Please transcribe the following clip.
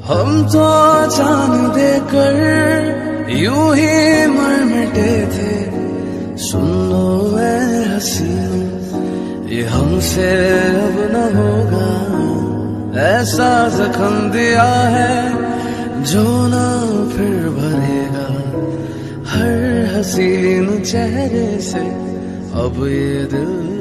हम तो जान देकर यूं ही मर मिटे थे। सुन लो ऐ हसीनों, ये हमसे अब न होगा। ऐसा जख्म दिया है जो ना फिर भरेगा। हर हसीन चेहरे से अब ये दिल